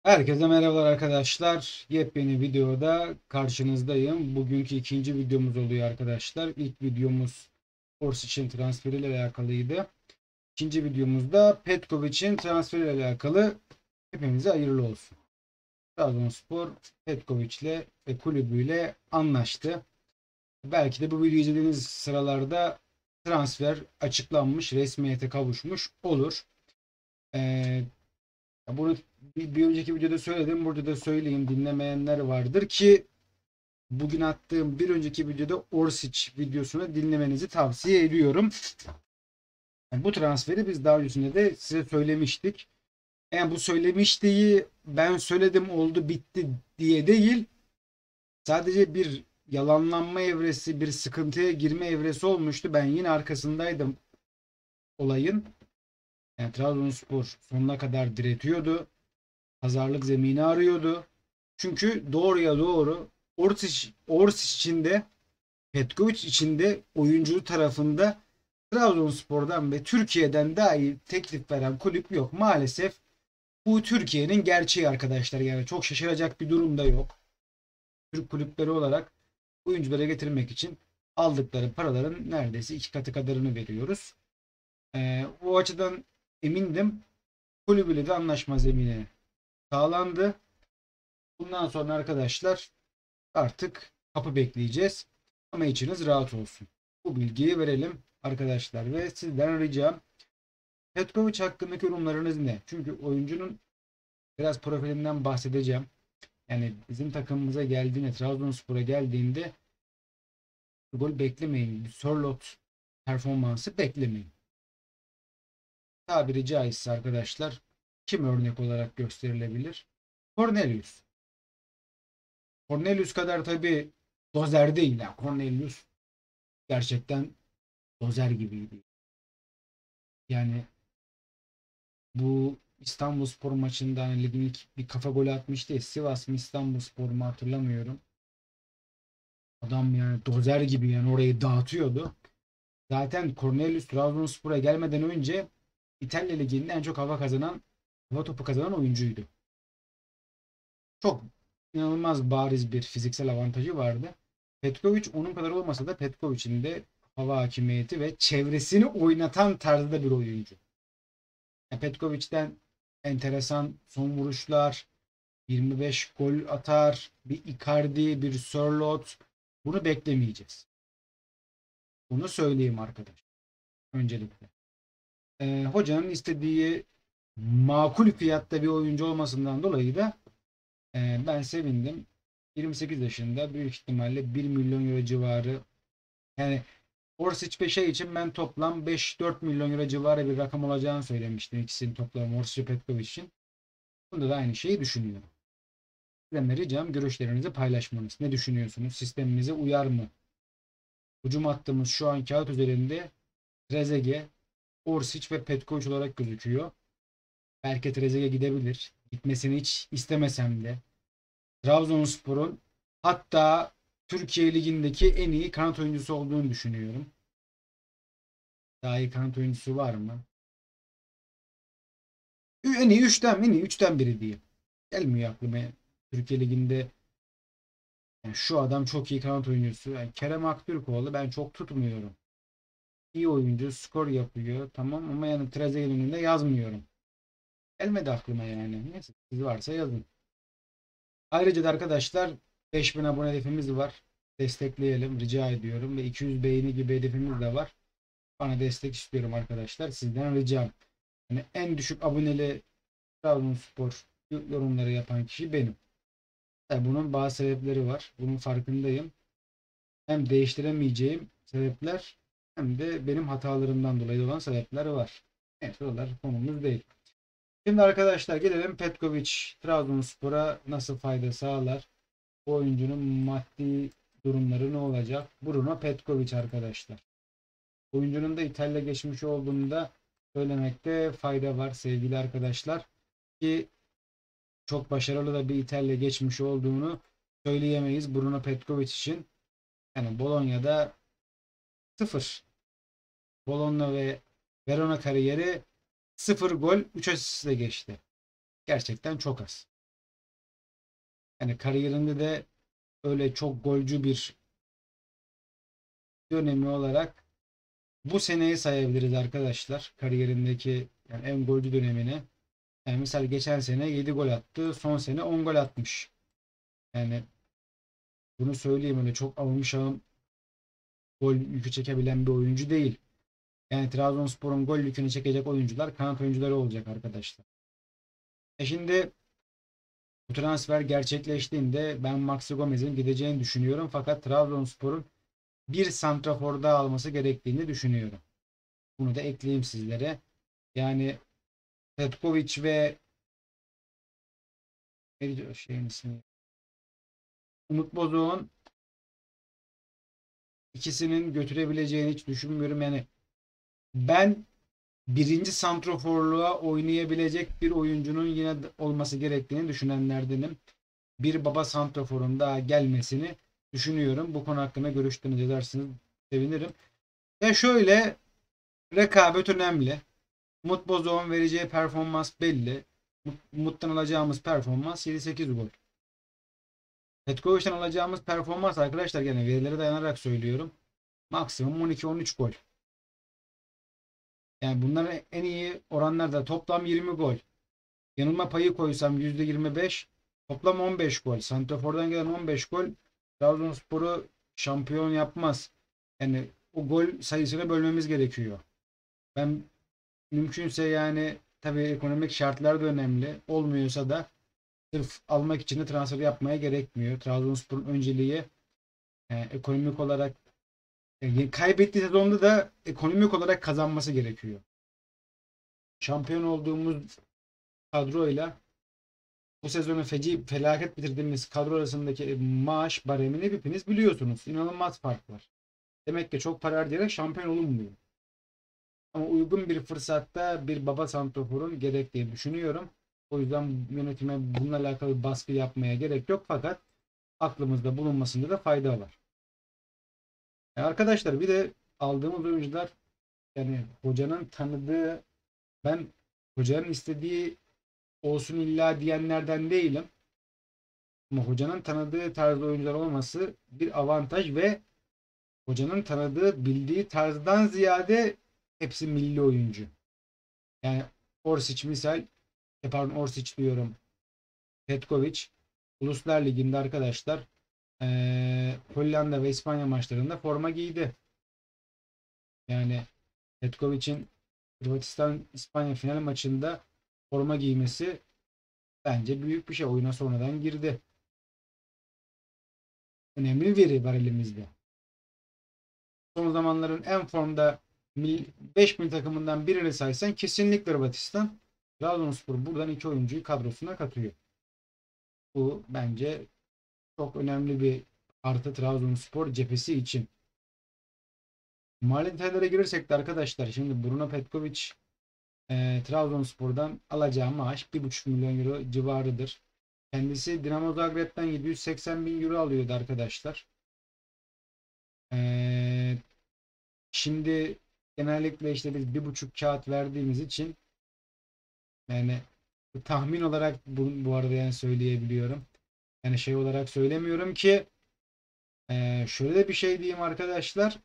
Herkese merhabalar arkadaşlar. Yepyeni videoda karşınızdayım. Bugünkü ikinci videomuz oluyor arkadaşlar. İlk videomuz Orsic'in transferiyle alakalıydı. İkinci videomuzda Petkovic'in transferiyle alakalı. Hepimize hayırlı olsun. Trabzonspor Petkovic'le ve kulübüyle anlaştı. Belki de bu videoyu izlediğiniz sıralarda transfer açıklanmış, resmiyete kavuşmuş olur. Ee, Bunu bir önceki videoda söyledim. Burada da söyleyeyim. Dinlemeyenler vardır ki bugün attığım bir önceki videoda Orsic videosunu dinlemenizi tavsiye ediyorum. Yani bu transferi biz daha öncesinde de size söylemiştik. Yani bu söylemiştiği ben söyledim oldu bitti diye değil. Sadece bir yalanlanma evresi, bir sıkıntıya girme evresi olmuştu. Ben yine arkasındaydım olayın. Yani Trabzonspor sonuna kadar diretiyordu. Pazarlık zemini arıyordu. Çünkü doğruya doğru Orsic için de Petkovic için de oyuncu tarafında Trabzonspor'dan ve Türkiye'den daha iyi teklif veren kulüp yok. Maalesef bu Türkiye'nin gerçeği arkadaşlar. Yani çok şaşıracak bir durum da yok. Türk kulüpleri olarak oyunculara getirmek için aldıkları paraların neredeyse iki katı kadarını veriyoruz. O açıdan emindim. Kulübüyle de anlaşma zemini sağlandı. Bundan sonra arkadaşlar artık kapı bekleyeceğiz. Ama içiniz rahat olsun. Bu bilgiyi verelim arkadaşlar ve sizden ricam Petkovic hakkındaki yorumlarınız ne? Çünkü oyuncunun biraz profilinden bahsedeceğim. Yani bizim takımımıza geldiğinde, Trabzonspor'a geldiğinde gol beklemeyin. Bir Sörloth performansı beklemeyin. Tabiri caizse arkadaşlar kim örnek olarak gösterilebilir? Cornelius. Cornelius kadar tabii dozer değil. Yani Cornelius gerçekten dozer gibiydi. Yani bu İstanbulspor maçında hani ligin ilk bir kafa golü atmıştı ya, Sivas mı İstanbulspor mu hatırlamıyorum. Adam yani dozer gibi yani orayı dağıtıyordu. Zaten Cornelius Trabzonspor'a gelmeden önce İtalya Ligi'nde en çok hava topu kazanan oyuncuydu. Çok inanılmaz bariz bir fiziksel avantajı vardı. Petkovic onun kadar olmasa da Petkovic'in de hava hakimiyeti ve çevresini oynatan tarzda bir oyuncu. Petkovic'ten enteresan son vuruşlar, 25 gol atar, bir Icardi, bir Sörloth. Bunu beklemeyeceğiz. Bunu söyleyeyim arkadaş. Öncelikle. Hocanın istediği makul fiyatta bir oyuncu olmasından dolayı da ben sevindim. 28 yaşında büyük ihtimalle 1 milyon euro civarı. Yani Orsic ve şey için ben toplam 5-4 milyon euro civarı bir rakam olacağını söylemiştim. İkisinin toplamı Orsic ve Petkovic için. Bunda da aynı şeyi düşünüyorum. Sizden ricam görüşlerinizi paylaşmanız. Ne düşünüyorsunuz? Sistemimize uyar mı? Hücum hattımız şu an kağıt üzerinde Trezeguet, Orsic ve Petkovic olarak gözüküyor. Belki Trezeguet gidebilir. Gitmesini hiç istemesem de. Trabzonspor'un hatta Türkiye Ligi'ndeki en iyi kanat oyuncusu olduğunu düşünüyorum. Daha iyi kanat oyuncusu var mı? En iyi üçten biri diyeyim. Gelmiyor aklıma. Türkiye Ligi'nde yani şu adam çok iyi kanat oyuncusu. Yani Kerem Aktürkoğlu ben çok tutmuyorum. İyi oyuncu, skor yapıyor. Tamam ama yani Trezeguet'in önünde yazmıyorum. Gelmedi aklıma yani. Neyse siz varsa yazın. Ayrıca da arkadaşlar 5000 abone hedefimiz var. Destekleyelim rica ediyorum. Ve 200 beğeni gibi hedefimiz de var. Bana destek istiyorum arkadaşlar. Sizden ricam. Yani en düşük aboneli Trabzonspor yorumları yapan kişi benim. Tabii bunun bazı sebepleri var. Bunun farkındayım. Hem değiştiremeyeceğim sebepler hem de benim hatalarımdan dolayı olan sebepler var. Evet, oralar konumuz değil. Şimdi arkadaşlar gelelim Petkovic Trabzonspor'a nasıl fayda sağlar? Bu oyuncunun maddi durumları ne olacak? Bruno Petkovic arkadaşlar. Oyuncunun da İtalya geçmişi olduğunda söylemekte fayda var sevgili arkadaşlar. Ki çok başarılı da bir İtalya geçmişi olduğunu söyleyemeyiz Bruno Petkovic için. Yani Bologna'da sıfır. Bologna ve Verona kariyeri sıfır gol 3 asistle geçti. Gerçekten çok az. Yani kariyerinde de öyle çok golcü bir dönemi olarak bu seneyi sayabiliriz arkadaşlar. Kariyerindeki yani en golcü dönemini. Yani mesela geçen sene 7 gol attı. Son sene 10 gol atmış. Yani bunu söyleyeyim, öyle çok almış alım gol yükü çekebilen bir oyuncu değil. Yani Trabzonspor'un gol yükünü çekecek oyuncular kanat oyuncuları olacak arkadaşlar. Şimdi bu transfer gerçekleştiğinde ben Maxi Gomez'in gideceğini düşünüyorum. Fakat Trabzonspor'un bir santrafor daha alması gerektiğini düşünüyorum. Bunu da ekleyeyim sizlere. Yani Petkovic ve şeyin ismi, Umut Bozok'un ikisinin götürebileceğini hiç düşünmüyorum. Yani ben birinci santroforluğa oynayabilecek bir oyuncunun yine olması gerektiğini düşünenlerdenim. Bir baba santroforun daha gelmesini düşünüyorum. Bu konu hakkında görüşlerinizi edersiniz, sevinirim. Ya şöyle, rekabet önemli. Umut Bozok'un vereceği performans belli. Umut'tan alacağımız performans 7-8 gol. Petkovic'den alacağımız performans arkadaşlar, gene verilere dayanarak söylüyorum, maksimum 12-13 gol. Yani bunların en iyi oranlarda toplam 20 gol. Yanılma payı koysam %25, toplam 15 gol. Santrafor'dan gelen 15 gol Trabzonspor'u şampiyon yapmaz. Yani o gol sayısını bölmemiz gerekiyor. Ben mümkünse, yani tabii ekonomik şartlar da önemli. Olmuyorsa da sırf almak için de transfer yapmaya gerekmiyor. Trabzonspor'un önceliği ekonomik olarak, kaybettiği sezonda da ekonomik olarak kazanması gerekiyor. Şampiyon olduğumuz kadroyla bu sezonu feci felaket bitirdiğimiz kadro arasındaki maaş baremini hepiniz biliyorsunuz. İnanılmaz fark var. Demek ki çok para harcayarak şampiyon olunmuyor. Ama uygun bir fırsatta bir baba santroforun gerektiğini düşünüyorum. O yüzden yönetime bununla alakalı baskı yapmaya gerek yok, fakat aklımızda bulunmasında da fayda var. Arkadaşlar bir de aldığımız oyuncular, yani hocanın tanıdığı, ben hocanın istediği olsun illa diyenlerden değilim. Ama hocanın tanıdığı tarzda oyuncular olması bir avantaj ve hocanın tanıdığı, bildiği tarzdan ziyade hepsi milli oyuncu. Yani Orsic misal, pardon Orsic diyorum, Petkovic Uluslar Ligi'nde arkadaşlar Hollanda ve İspanya maçlarında forma giydi. Yani Petkovic'in Hırvatistan İspanya final maçında forma giymesi bence büyük bir şey. Oyuna sonradan girdi. Önemli bir veri var elimizde. Son zamanların en formda 5000 takımından birini saysan kesinlikle Hırvatistan. Trabzonspor buradan iki oyuncuyu kadrosuna katıyor. Bu bence çok önemli bir artı Trabzonspor cephesi için. Mali detaylara girirsek de arkadaşlar, şimdi Bruno Petkovic Trabzonspor'dan alacağı maaş 1,5 milyon euro civarıdır. Kendisi Dinamo Zagreb'den 780 bin euro alıyordu arkadaşlar. E, Şimdi genellikle işte biz 1,5 kağıt verdiğimiz için, yani tahmin olarak bu arada yani söyleyebiliyorum. Yani şey olarak söylemiyorum ki, şöyle de bir şey diyeyim arkadaşlar.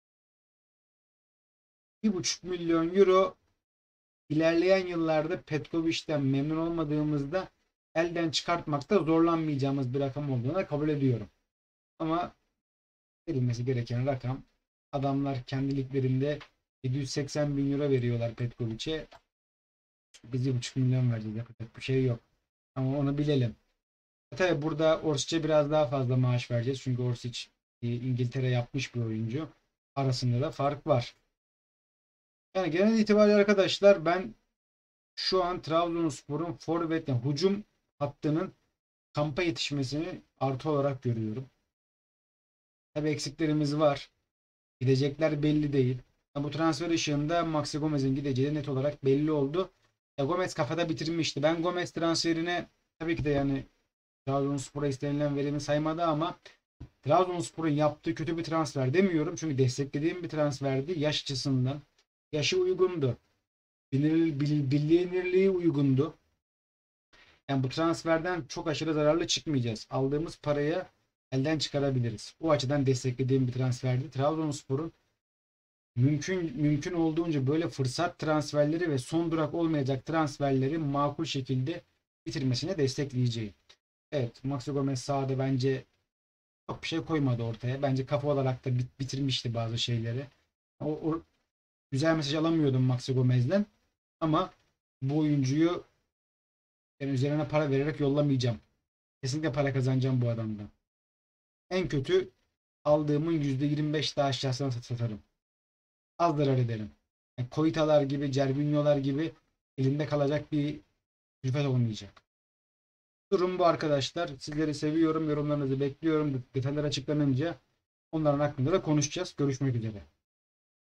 1,5 milyon euro ilerleyen yıllarda Petkovic'ten memnun olmadığımızda elden çıkartmakta zorlanmayacağımız bir rakam olduğunu kabul ediyorum. Ama verilmesi gereken rakam, adamlar kendi liglerinde 780 bin euro veriyorlar Petkovic'e. Biz 1,5 milyon vereceğiz. Yapacak bir şey yok. Ama onu bilelim. Tabii burada Orsic'e biraz daha fazla maaş vereceğiz. Çünkü Orsic İngiltere yapmış bir oyuncu. Arasında da fark var. Yani genel itibariyle arkadaşlar, ben şu an Trabzonspor'un forvet, yani hücum hattının kampa yetişmesini artı olarak görüyorum. Tabii eksiklerimiz var. Gidecekler belli değil. Bu transfer ışığında Maxi Gomez'in gideceği net olarak belli oldu. Gomez kafada bitirmişti. Ben Gomez transferine tabii ki de, yani Trabzonspor'a istenilen verimi saymadı ama Trabzonspor'un yaptığı kötü bir transfer demiyorum. Çünkü desteklediğim bir transferdi yaş açısından. Yaşı uygundu. Bilinirliği uygundu. Yani bu transferden çok aşırı zararlı çıkmayacağız. Aldığımız parayı elden çıkarabiliriz. O açıdan desteklediğim bir transferdi. Trabzonspor'un mümkün olduğunca böyle fırsat transferleri ve son durak olmayacak transferleri makul şekilde bitirmesine destekleyeceğim. Evet, Maxi Gomez sahada bence çok bir şey koymadı ortaya. Bence kafa olarak da bitirmişti bazı şeyleri. O güzel mesaj alamıyordum Maxi Gomez'den. Ama bu oyuncuyu yani üzerine para vererek yollamayacağım. Kesinlikle para kazanacağım bu adamdan. En kötü aldığımın %25 daha aşağısına satarım. Az zarar ederim. Yani Koitalar gibi, Cervinho'lar gibi elimde kalacak bir külfet olmayacak. Durum bu arkadaşlar. Sizleri seviyorum. Yorumlarınızı bekliyorum. Detaylar açıklanınca onların hakkında da konuşacağız. Görüşmek üzere.